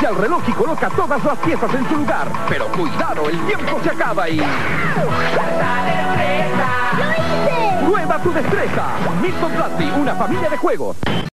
Inicia el reloj y coloca todas las piezas en su lugar. Pero cuidado, el tiempo se acaba y... ¡Lo hice! ¡Prueba tu destreza! Milton Bradley, una familia de juegos.